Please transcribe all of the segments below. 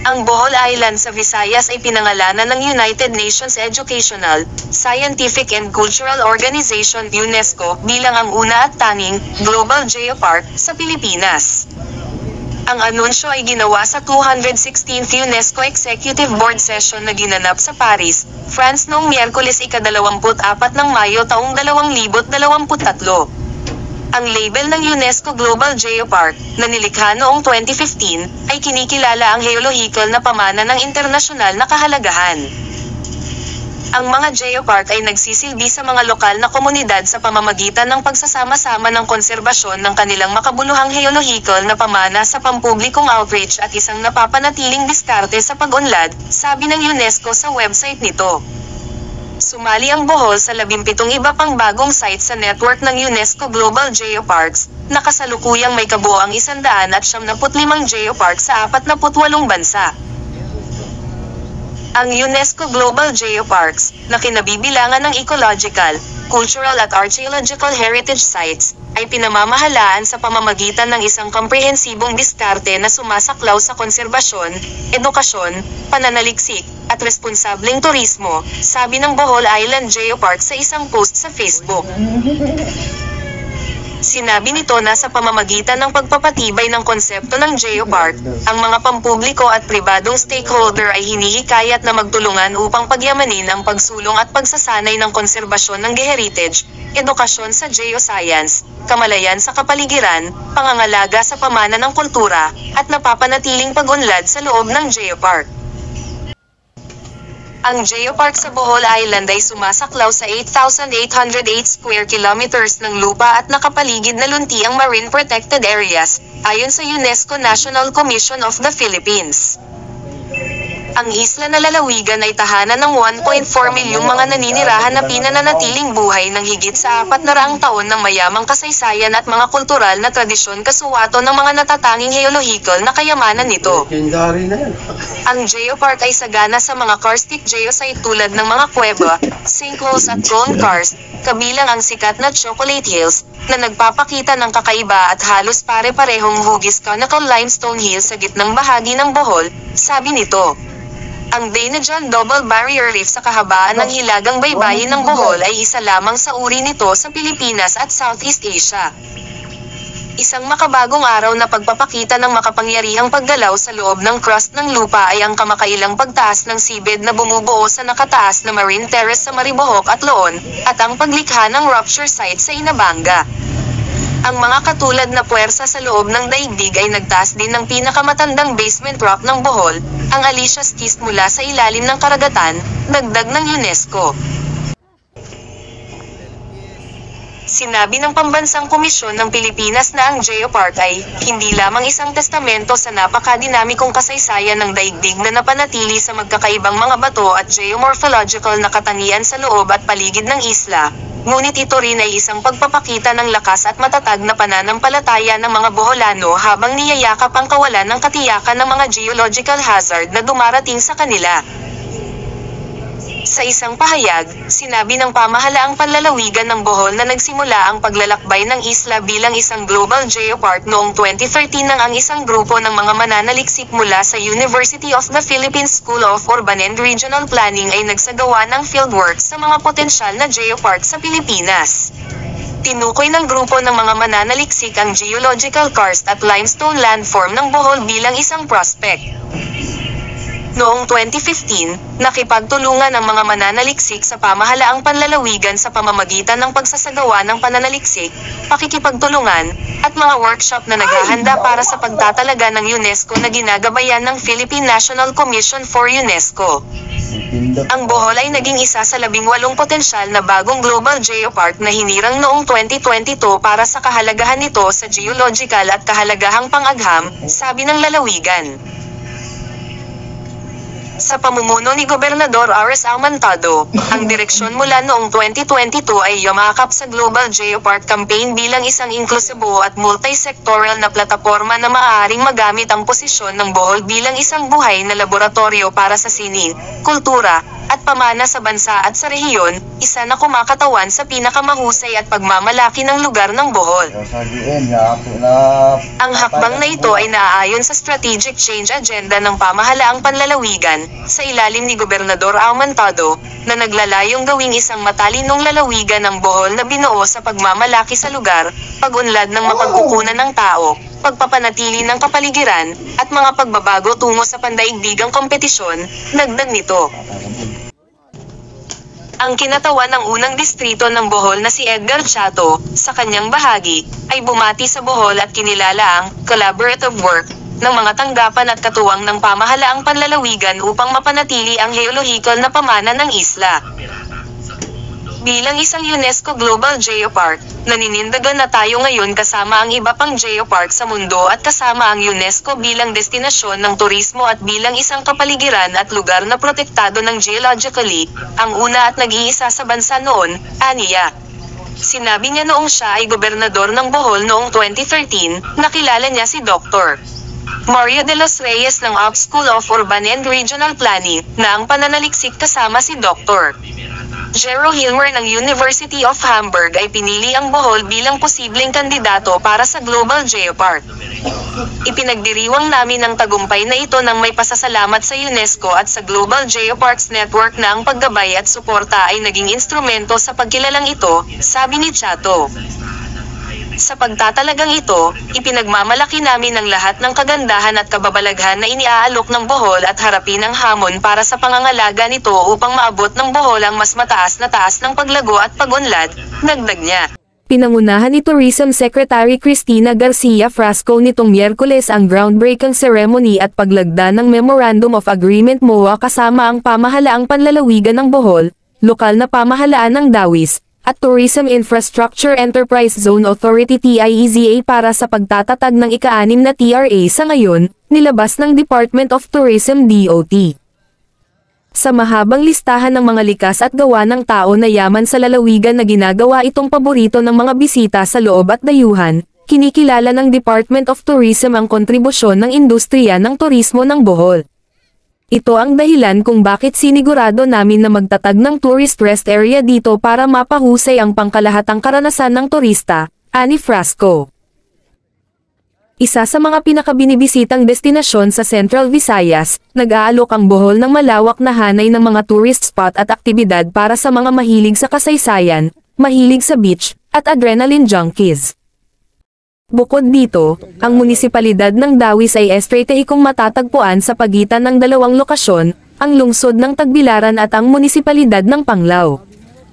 Ang Bohol Island sa Visayas ay pinangalanan ng United Nations Educational, Scientific and Cultural Organization UNESCO bilang ang una at tanging Global Geopark sa Pilipinas. Ang anunsyo ay ginawa sa 216th UNESCO Executive Board Session na ginanap sa Paris, France noong Miyerkules ika-24 ng Mayo taong 2023. Ang label ng UNESCO Global Geopark, na nilikha noong 2015, ay kinikilala ang geological na pamana ng internasyonal na kahalagahan. Ang mga geopark ay nagsisilbi sa mga lokal na komunidad sa pamamagitan ng pagsasama-sama ng konserbasyon ng kanilang makabuluhang geological na pamana sa pampublikong outreach at isang napapanatiling diskarte sa pag-unlad, sabi ng UNESCO sa website nito. Sumali ang Bohol sa 17 iba pang bagong site sa network ng UNESCO Global Geoparks, na kasalukuyang may kabuoang 175 geopark sa 48 bansa. Ang UNESCO Global Geoparks, na kinabibilangan ng ecological, cultural at archaeological heritage sites, ay pinamamahalaan sa pamamagitan ng isang komprehensibong diskarte na sumasaklaw sa konserbasyon, edukasyon, pananaliksik, at responsableng turismo, sabi ng Bohol Island Geopark sa isang post sa Facebook. Sinabi nito na sa pamamagitan ng pagpapatibay ng konsepto ng geopark, ang mga pampubliko at pribadong stakeholder ay hinihikayat na magtulungan upang pagyamanin ang pagsulong at pagsasanay ng konserbasyon ng geheritage, edukasyon sa geoscience, kamalayan sa kapaligiran, pangangalaga sa pamana ng kultura, at napapanatiling pag-unlad sa loob ng geopark. Ang geopark sa Bohol Island ay sumasaklaw sa 8,808 square kilometers ng lupa at nakapaligid na luntiang marine protected areas, ayon sa UNESCO National Commission of the Philippines. Ang isla na lalawigan ay tahanan ng 1.4 milyong mga naninirahan na pinananatiling buhay ng higit sa 400 taon ng mayamang kasaysayan at mga kultural na tradisyon kasuwato ng mga natatanging geological na kayamanan nito. Ang geopark ay sagana sa mga karstic geosite tulad ng mga kuweba, sinkholes at cone karst, kabilang ang sikat na Chocolate Hills, na nagpapakita ng kakaiba at halos pare-parehong hugis conical limestone hills sa gitnang bahagi ng Bohol, sabi nito. Ang Dainajan Double Barrier Reef sa kahabaan ng hilagang baybayin ng Bohol ay isa lamang sa uri nito sa Pilipinas at Southeast Asia. Isang makabagong araw na pagpapakita ng makapangyarihang paggalaw sa loob ng crust ng lupa ay ang kamakailang pagtaas ng seabed na bumubuo sa nakataas na marine terrace sa Maribojoc at Loon, at ang paglikha ng rupture site sa Inabanga. Ang mga katulad na puwersa sa loob ng daigdig ay nagtaas din ng pinakamatandang basement rock ng Bohol, ang Alicia Schist mula sa ilalim ng karagatan, dagdag ng UNESCO. Sinabi ng Pambansang Komisyon ng Pilipinas na ang geopark ay hindi lamang isang testamento sa napakadinamikong kasaysayan ng daigdig na napanatili sa magkakaibang mga bato at geomorphological na katangian sa loob at paligid ng isla, ngunit ito rin ay isang pagpapakita ng lakas at matatag na pananampalataya ng mga Boholano habang niyayakap ang kawalan ng katiyakan ng mga geological hazard na dumarating sa kanila. Sa isang pahayag, sinabi ng pamahalaang panlalawigan ng Bohol na nagsimula ang paglalakbay ng isla bilang isang global geopark noong 2013 nang ang isang grupo ng mga mananaliksik mula sa University of the Philippines School of Urban and Regional Planning ay nagsagawa ng fieldwork sa mga potensyal na geopark sa Pilipinas. Tinukoy ng grupo ng mga mananaliksik ang geological karst at limestone landform ng Bohol bilang isang prospect. Noong 2015, nakipagtulungan ang mga mananaliksik sa pamahalaang panlalawigan sa pamamagitan ng pagsasagawa ng pananaliksik, pakikipagtulungan, at mga workshop na naghahanda para sa pagtatalaga ng UNESCO na ginagabayan ng Philippine National Commission for UNESCO. Ang Bohol ay naging isa sa 18 potensyal na bagong global geopark na hinirang noong 2022 para sa kahalagahan nito sa geological at kahalagahang pang-agham, sabi ng lalawigan. Sa pamumuno ni Gobernador R.S. Aumentado, ang direksyon mula noong 2022 ay yumakap sa Global Geopark Campaign bilang isang inklusibo at multi-sectoral na plataporma na maaaring magamit ang posisyon ng Bohol bilang isang buhay na laboratorio para sa sining, kultura, at pamana sa bansa at sa rehiyon, isa na kumakatawan sa pinakamahusay at pagmamalaki ng lugar ng Bohol. Ang hakbang na ito ay naaayon sa Strategic Change Agenda ng Pamahalaang Panlalawigan, sa ilalim ni Gobernador Aumentado, na naglalayong gawing isang matalinong lalawigan ng Bohol na binuo sa pagmamalaki sa lugar, pag-unlad ng mapagkukunan ng tao, pagpapanatili ng kapaligiran, at mga pagbabago tungo sa pandaigdigang kompetisyon, dagdag nito. Ang kinatawan ng unang distrito ng Bohol na si Edgar Chato, sa kanyang bahagi, ay bumati sa Bohol at kinilala ang collaborative work ng mga tanggapan at katuwang ng pamahalaang panlalawigan upang mapanatili ang geolohikal na pamana ng isla. Bilang isang UNESCO Global Geopark, naninindigan na tayo ngayon kasama ang iba pang geopark sa mundo at kasama ang UNESCO bilang destinasyon ng turismo at bilang isang kapaligiran at lugar na protektado ng geologically, ang una at nag-iisa sa bansa noon, aniya. Sinabi niya noong siya ay gobernador ng Bohol noong 2013, nakilala niya si Dr. Mario de los Reyes ng Ops School of Urban and Regional Planning, na ang pananaliksik kasama si Dr. Gero Hilmer ng University of Hamburg ay pinili ang Bohol bilang posibleng kandidato para sa Global Geopark. Ipinagdiriwang namin ang tagumpay na ito nang may pasasalamat sa UNESCO at sa Global Geoparks Network na ang paggabay at suporta ay naging instrumento sa pagkilalang ito, sabi ni Chato. Sa pagtatalagang ito, ipinagmamalaki namin ang lahat ng kagandahan at kababalaghan na iniaalok ng Bohol at harapin ang hamon para sa pangangalaga nito upang maabot ng Bohol ang mas mataas na taas ng paglago at pag-unlad, dagdag niya. Pinangunahan ni Tourism Secretary Cristina Garcia Frasco nitong Miyerkules ang groundbreaking ceremony at paglagda ng Memorandum of Agreement MOA kasama ang pamahalaang panlalawigan ng Bohol, lokal na pamahalaan ng Dawis, at Tourism Infrastructure Enterprise Zone Authority TIEZA para sa pagtatatag ng ika-6 na TRA sa ngayon, nilabas ng Department of Tourism DOT. Sa mahabang listahan ng mga likas at gawa ng tao na yaman sa lalawigan na ginagawa itong paborito ng mga bisita sa loob at dayuhan, kinikilala ng Department of Tourism ang kontribusyon ng industriya ng turismo ng Bohol. Ito ang dahilan kung bakit sinigurado namin na magtatag ng tourist rest area dito para mapahusay ang pangkalahatang karanasan ng turista, ani Frasco. Isa sa mga pinakabinibisitang destinasyon sa Central Visayas, nag-aalok ang Bohol ng malawak na hanay ng mga tourist spot at aktibidad para sa mga mahilig sa kasaysayan, mahilig sa beach, at adrenaline junkies. Bukod dito, ang munisipalidad ng Dawis ay estratehikong matatagpuan sa pagitan ng dalawang lokasyon, ang lungsod ng Tagbilaran at ang munisipalidad ng Panglao.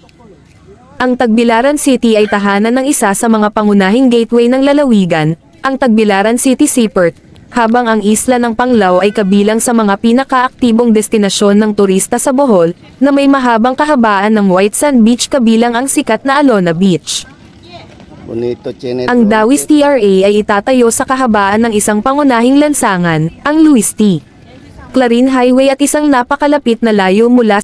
Ang Tagbilaran City ay tahanan ng isa sa mga pangunahing gateway ng lalawigan, ang Tagbilaran City Seaport, habang ang isla ng Panglao ay kabilang sa mga pinakaaktibong destinasyon ng turista sa Bohol, na may mahabang kahabaan ng White Sand Beach kabilang ang sikat na Alona Beach. Ang Dawis TRA ay itatayo sa kahabaan ng isang pangunahing lansangan, ang Luis T. Clarin Highway at isang napakalapit na layo mula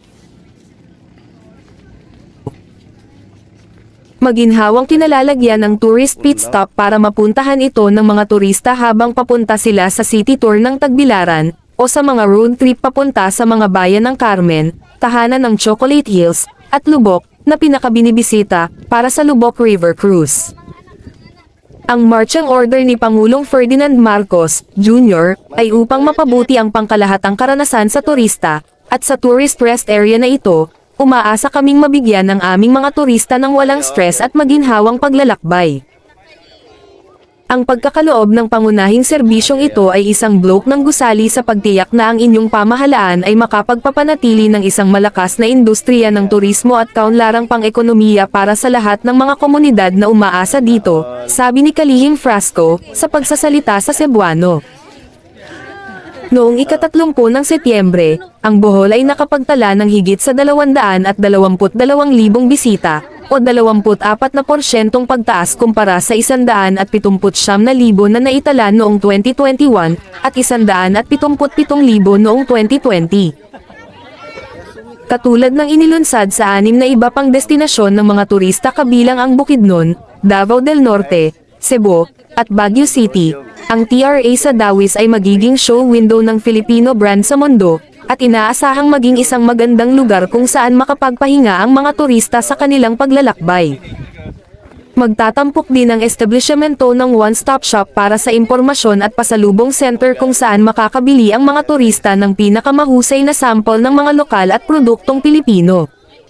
maginhawang kinalalagyan ng tourist pit stop para mapuntahan ito ng mga turista habang papunta sila sa city tour ng Tagbilaran, o sa mga road trip papunta sa mga bayan ng Carmen, tahanan ng Chocolate Hills, at Lubok, na pinakabinibisita, para sa Lubok River Cruise. Ang marchang order ni Pangulong Ferdinand Marcos, Jr., ay upang mapabuti ang pangkalahatang karanasan sa turista, at sa tourist rest area na ito, umaasa kaming mabigyan ng aming mga turista ng walang stress at maginhawang paglalakbay. Ang pagkakaloob ng pangunahing serbisyong ito ay isang bloke ng gusali sa pagtiyak na ang inyong pamahalaan ay makapagpapanatili ng isang malakas na industriya ng turismo at kaunlarang pang-ekonomiya para sa lahat ng mga komunidad na umaasa dito, sabi ni Kalihim Frasco, sa pagsasalita sa Cebuano. Noong ika-30 ng Setyembre, ang Bohol ay nakapagtala ng higit sa 222,000 bisita, o 24% pagtaas kumpara sa 179,000 na naitala noong 2021, at 177,000 noong 2020. Katulad ng inilunsad sa 6 na iba pang destinasyon ng mga turista kabilang ang Bukidnon, Davao del Norte, Cebu, at Baguio City, ang TRA sa Dawis ay magiging show window ng Filipino brand sa mundo, at inaasahang maging isang magandang lugar kung saan makapagpahinga ang mga turista sa kanilang paglalakbay. Magtatampok din ang establishmento ng one-stop shop para sa impormasyon at pasalubong center kung saan makakabili ang mga turista ng pinakamahusay na sample ng mga lokal at produktong Pilipino.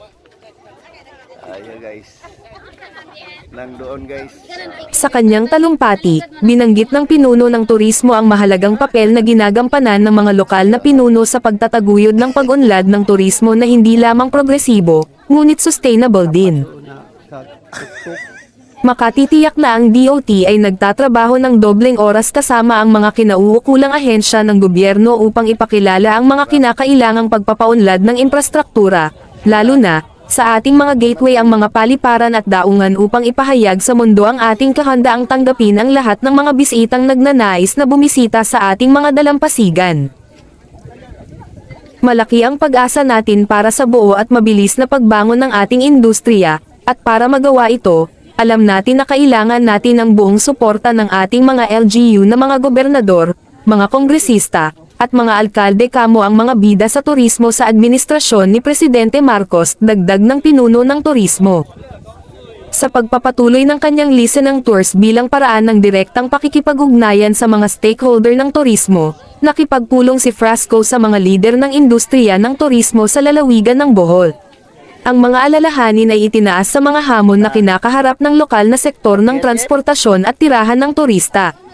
Ayan guys. Nandoon guys. Sa kanyang talumpati, binanggit ng pinuno ng turismo ang mahalagang papel na ginagampanan ng mga lokal na pinuno sa pagtataguyod ng pag-unlad ng turismo na hindi lamang progresibo, ngunit sustainable din. Makatitiyak na ang DOT ay nagtatrabaho ng dobleng oras kasama ang mga kinauukulang ahensya ng gobyerno upang ipakilala ang mga kinakailangang pagpapaunlad ng infrastruktura, lalo na sa ating mga gateway ang mga paliparan at daungan upang ipahayag sa mundo ang ating kahandaang tanggapin ang lahat ng mga bisitang nagnanais na bumisita sa ating mga dalampasigan. Malaki ang pag-asa natin para sa buo at mabilis na pagbangon ng ating industriya, at para magawa ito, alam natin na kailangan natin ang buong suporta ng ating mga LGU na mga gobernador, mga kongresista, at mga alkalde kamo ang mga bida sa turismo sa administrasyon ni Presidente Marcos, dagdag ng pinuno ng turismo. Sa pagpapatuloy ng kanyang listenang tours bilang paraan ng direktang pakikipag-ugnayan sa mga stakeholder ng turismo, nakipagpulong si Frasco sa mga lider ng industriya ng turismo sa lalawigan ng Bohol. Ang mga alalahanin ay itinaas sa mga hamon na kinakaharap ng lokal na sektor ng transportasyon at tirahan ng turista.